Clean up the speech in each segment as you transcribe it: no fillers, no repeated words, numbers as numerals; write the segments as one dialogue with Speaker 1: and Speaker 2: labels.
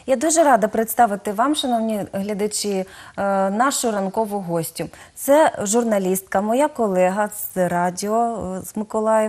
Speaker 1: Я дуже рада представити вам, шановні глядачі, нашу ранкову гостю. Це журналістка, моя колега з радіо з Миколаїв.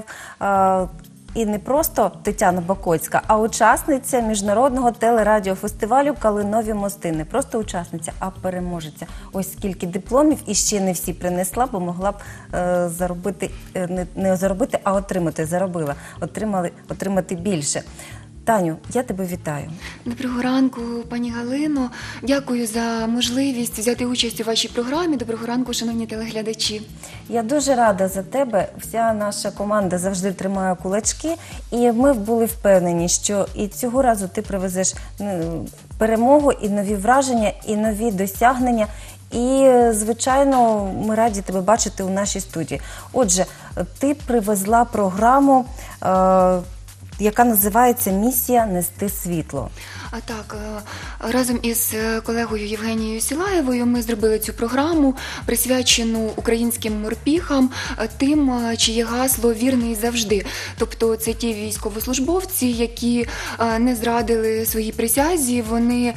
Speaker 1: І не просто Тетяна Бакоцька, а учасниця міжнародного телерадіофестивалю «Калинові мости». Не просто учасниця, а переможеця. Ось скільки дипломів, і ще не всі принесла, бо могла б заробити, не заробити, а отримати, заробила, отримати більше. Таню, я тебе вітаю.
Speaker 2: Доброго ранку, пані Галино. Дякую за можливість взяти участь у вашій програмі. Доброго ранку, шановні телеглядачі.
Speaker 1: Я дуже рада за тебе. Вся наша команда завжди тримає кулачки. І ми були впевнені, що і цього разу ти привезеш перемогу, і нові враження, і нові досягнення. І, звичайно, ми раді тебе бачити у нашій студії. Отже, ти привезла програму, яка називається «Місія нести світло».
Speaker 2: А так, разом із колегою Євгенією Сілаєвою ми зробили цю програму, присвячену українським морпіхам, тим, чиє гасло «Вірний завжди». Тобто це ті військовослужбовці, які не зрадили своїй присязі, вони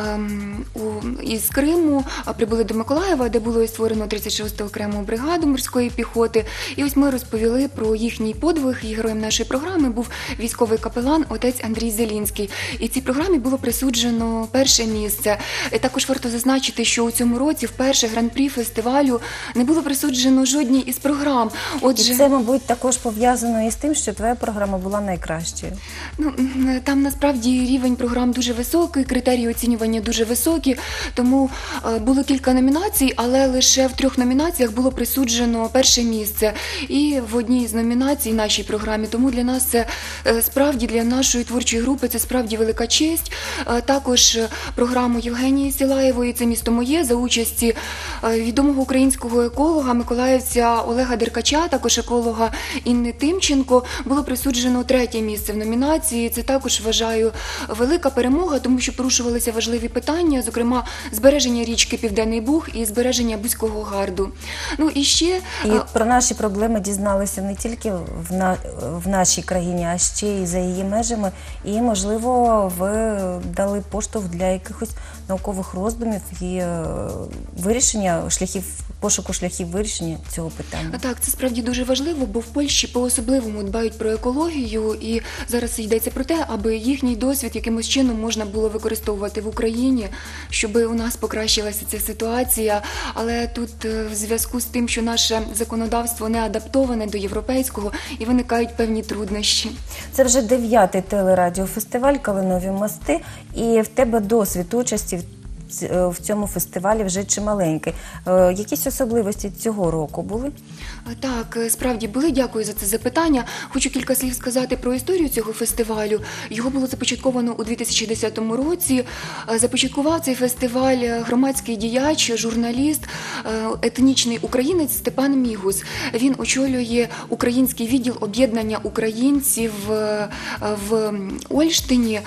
Speaker 2: із Криму прибули до Миколаєва, де було створено 36-ту окрему бригаду морської піхоти. І ось ми розповіли про їхній подвиг, і героєм нашої програми був військовий капелан отець Андрій Зелінський. І цій програмі було присуджено перше місце. І також варто зазначити, що у цьому році вперше гран-прі фестивалю не було присуджено жодній із програм.
Speaker 1: Отже, і це, мабуть, також пов'язано із тим, що твоя програма була найкращою.
Speaker 2: Ну, там насправді рівень програм дуже високий, критерії оцінювання дуже високі, тому було кілька номінацій, але лише в 3 номінаціях було присуджено перше місце. І в одній з номінацій нашій програмі. Тому для нас це справді, для нашої творчої групи, це справді велика честь. Також програму Євгенії Сілаєвої «Це місто моє» за участі відомого українського еколога, миколаївця Олега Деркача, також еколога Інни Тимченко, було присуджено 3-є місце в номінації. Це також, вважаю, велика перемога, тому що порушувалися важливі питання, зокрема, збереження річки Південний Буг і збереження Бузького гарду. Ну і ще...
Speaker 1: І про наші проблеми дізналися не тільки в нашій країні, а ще і за її межами. І, можливо, ви дали поштовх для якихось наукових роздумів і вирішення пошуку шляхів вирішення цього питання.
Speaker 2: Так, це справді дуже важливо, бо в Польщі по-особливому дбають про екологію, і зараз йдеться про те, аби їхній досвід якимось чином можна було використовувати в Україні, щоб у нас покращилася ця ситуація. Але тут в зв'язку з тим, що наше законодавство не адаптоване до європейського, і виникають певні труднощі.
Speaker 1: Це вже 9-й телерадіофестиваль «Калинові мости», і в тебе досвід участі в цьому фестивалі вже чималенький. Якісь особливості цього року були?
Speaker 2: Так, справді були. Дякую за це запитання. Хочу кілька слів сказати про історію цього фестивалю. Його було започатковано у 2010 році. Започаткував цей фестиваль громадський діяч, журналіст, етнічний українець Степан Мігус. Він очолює український відділ об'єднання українців в Ольштині.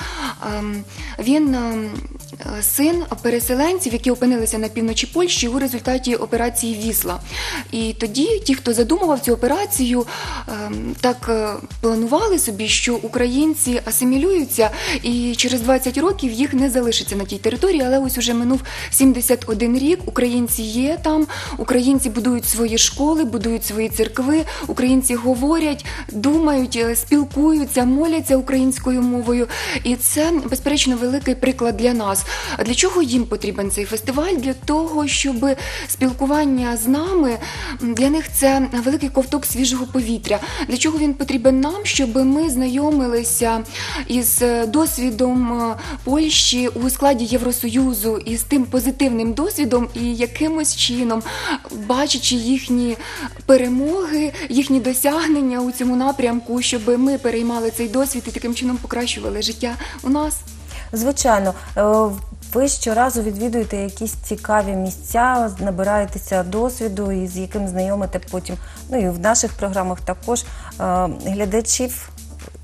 Speaker 2: Він син переселенців, які опинилися на півночі Польщі у результаті операції «Вісла». І тоді ті, хто задумував цю операцію, так планували собі, що українці асимілюються і через 20 років їх не залишиться на тій території, але ось уже минув 71 рік, українці є там, українці будують свої школи, будують свої церкви, українці говорять, думають, спілкуються, моляться українською мовою. І це, безперечно, великий приклад для нас. А для чого їм потрібен цей фестиваль? Для того, щоб спілкування з нами, для них це великий ковток свіжого повітря. Для чого він потрібен нам? Щоб ми знайомилися із досвідом Польщі у складі Євросоюзу, і з тим позитивним досвідом, і якимось чином, бачачи їхні перемоги, їхні досягнення у цьому напрямку, щоб ми переймали цей досвід і таким чином покращували життя у нас.
Speaker 1: Звичайно. Ви щоразу відвідуєте якісь цікаві місця, набираєтеся досвіду, і з яким знайомите потім, ну і в наших програмах також, глядачів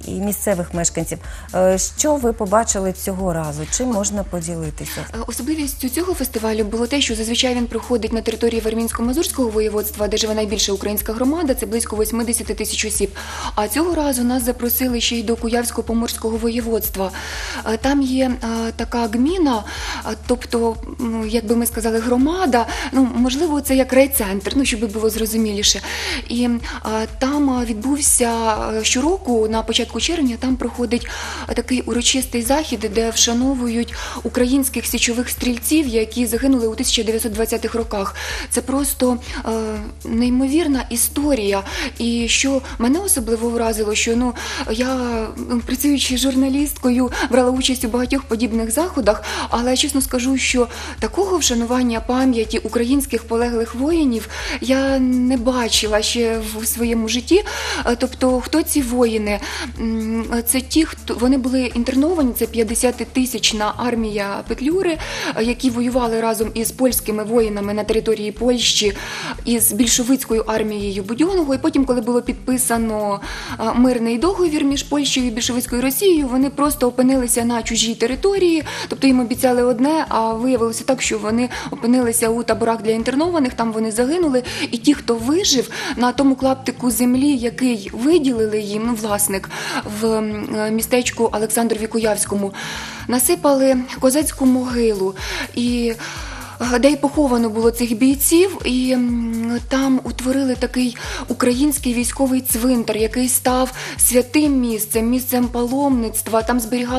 Speaker 1: і місцевих мешканців. Що ви побачили цього разу? Чим можна поділитися?
Speaker 2: Особливістю цього фестивалю було те, що зазвичай він проходить на території Вармінсько-Мазурського воєводства, де живе найбільша українська громада, це близько 80 тисяч осіб. А цього разу нас запросили ще й до Куявсько-Поморського воєводства. Там є така гміна, тобто, як би ми сказали, громада, можливо, це як райцентр, щоб було зрозуміліше. І там відбувся щороку, на початку червня, там проходить такий урочистий захід, де вшановують українських січових стрільців, які загинули у 1920-х роках. Це просто неймовірна історія. І що мене особливо вразило, що я, працюючи журналісткою, брала участь у багатьох подібних заходах, але чесно скажу, що такого вшанування пам'яті українських полеглих воїнів я не бачила ще в своєму житті. Тобто, хто ці воїни? Це ті, хто вони були інтерновані, це 50-тисячна армія Петлюри, які воювали разом із польськими воїнами на території Польщі, із більшовицькою армією Будьонного. І потім, коли було підписано мирний договір між Польщею і більшовицькою Росією, вони просто опинилися на чужій території, тобто їм обіцяли одне, а виявилося так, що вони опинилися у таборах для інтернованих, там вони загинули, і ті, хто вижив на тому клаптику землі, який виділили їм, власник, в містечку Олександрові Куявському, насипали козацьку могилу, і де й поховано було цих бійців, і там утворили такий український військовий цвинтар, який став святим місцем, місцем паломництва. Там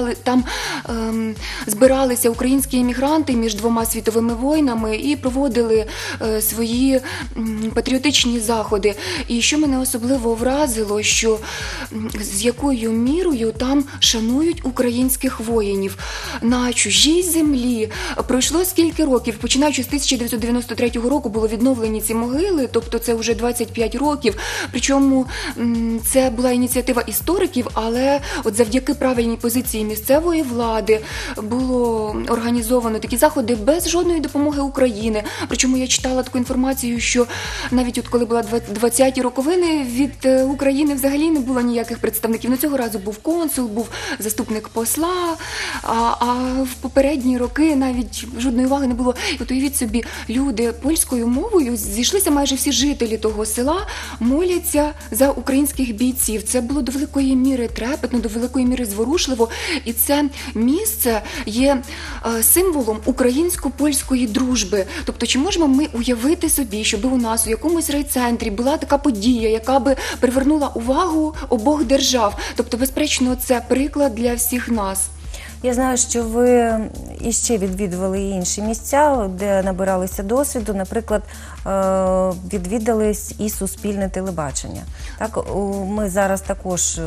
Speaker 2: збиралися українські емігранти між двома світовими війнами і проводили свої патріотичні заходи. І що мене особливо вразило, що з якою мірою там шанують українських воїнів. На чужій землі пройшло скільки років, починаючи з 1993 року було відновлені ці могили, тобто це вже 25 років. Причому це була ініціатива істориків, але от завдяки правильній позиції місцевої влади було організовано такі заходи без жодної допомоги України. Причому я читала таку інформацію, що навіть от коли була 20-ті роковини, від України взагалі не було ніяких представників. Цього разу був консул, був заступник посла, а в попередні роки навіть жодної уваги не було. І от уявіть собі, люди польською мовою, зійшлися майже всі жителі того села, моляться за українських бійців. Це було до великої міри трепетно, до великої міри зворушливо. І це місце є символом українсько-польської дружби. Тобто, чи можемо ми уявити собі, щоб у нас у якомусь райцентрі була така подія, яка би привернула увагу обох держав? Тобто, безперечно, це приклад для всіх нас.
Speaker 1: Я знаю, що ви іще відвідували інші місця, де набиралися досвіду. Наприклад, відвідали і суспільне телебачення. Так, ми зараз також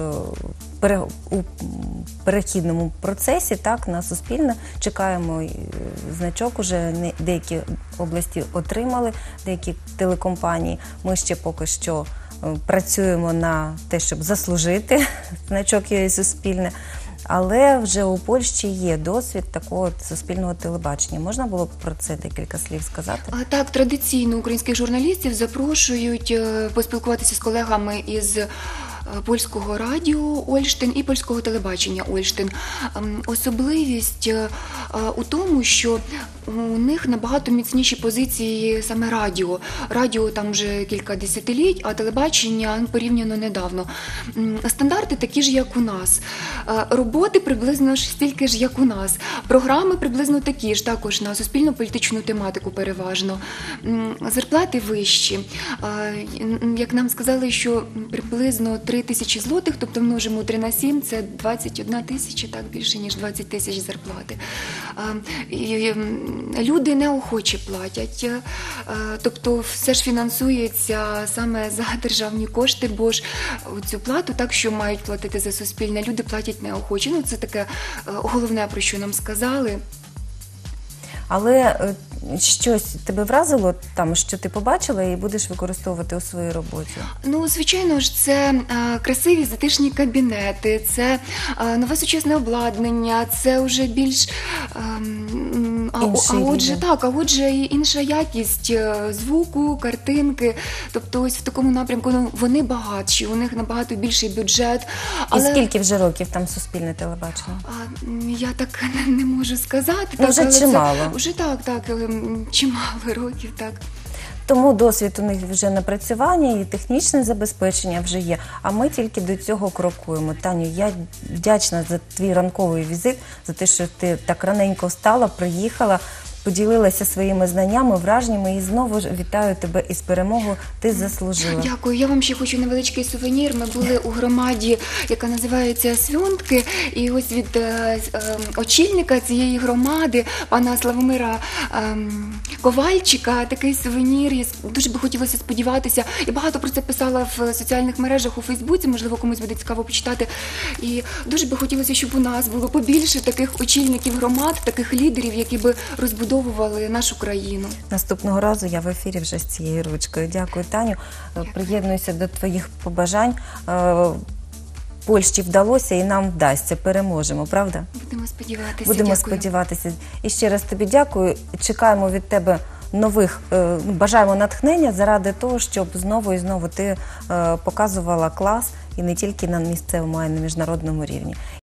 Speaker 1: у перехідному процесі, так, на суспільне чекаємо значок. Уже деякі області отримали, деякі телекомпанії. Ми ще поки що працюємо на те, щоб заслужити значок «ЮА Суспільне». Але вже у Польщі є досвід такого суспільного телебачення. Можна було б про це декілька слів сказати?
Speaker 2: Так, традиційно українських журналістів запрошують поспілкуватися з колегами із польського радіо Ольштин і польського телебачення Ольштин. Особливість у тому, що у них набагато міцніші позиції саме радіо. Радіо там вже кілька десятиліть, а телебачення порівняно недавно. Стандарти такі ж, як у нас. Роботи приблизно стільки ж, як у нас. Програми приблизно такі ж, також на суспільно-політичну тематику переважно. Зарплати вищі. Як нам сказали, що приблизно 3 тисячі злотих, тобто множимо 3 на 7, це 21 тисяча, так, більше ніж 20 тисяч зарплати. Люди неохоче платять, тобто все ж фінансується саме за державні кошти, бо ж цю плату, так, що мають платити за суспільне, люди платять неохоче. Це таке головне, про що нам сказали.
Speaker 1: Але щось тебе вразило там, що ти побачила і будеш використовувати у своїй роботі?
Speaker 2: Звичайно ж, це красиві затишні кабінети, це нове сучасне обладнання, це вже більш
Speaker 1: інший рівень.
Speaker 2: А отже, і інша якість звуку, картинки. Тобто, ось в такому напрямку вони багатші, у них набагато більший бюджет.
Speaker 1: І скільки вже років там суспільне телебачення?
Speaker 2: Я так не можу сказати.
Speaker 1: Ну, вже
Speaker 2: але
Speaker 1: чимало.
Speaker 2: Вже так, чимало років, так.
Speaker 1: Тому досвід у них вже напрацювання і технічне забезпечення вже є, а ми тільки до цього крокуємо. Таню, я вдячна за твій ранковий візит, за те, що ти так раненько встала, приїхала, поділилася своїми знаннями, враженнями і знову ж вітаю тебе із перемогою, ти заслужила.
Speaker 2: Дякую. Я вам ще хочу невеличкий сувенір. Ми були у громаді, яка називається Свьонтки, і ось від очільника цієї громади, пана Славомира Ковальчика, такий сувенір. Я дуже би хотілося сподіватися. Я багато про це писала в соціальних мережах у Фейсбуці, можливо, комусь буде цікаво почитати. І дуже би хотілося, щоб у нас було побільше таких очільників громад, таких лідерів, які би розбудовували нашу країну.
Speaker 1: Наступного разу я в ефірі вже з цією ручкою. Дякую, Таню. Приєднуюся до твоїх побажань. Польщі вдалося і нам вдасться. Переможемо, правда?
Speaker 2: Будемо сподіватися.
Speaker 1: Будемо
Speaker 2: Дякую.
Speaker 1: сподіватися. І ще раз тобі дякую. Чекаємо від тебе нових, бажаємо натхнення заради того, щоб знову і знову ти показувала клас і не тільки на місцевому, а й на міжнародному рівні.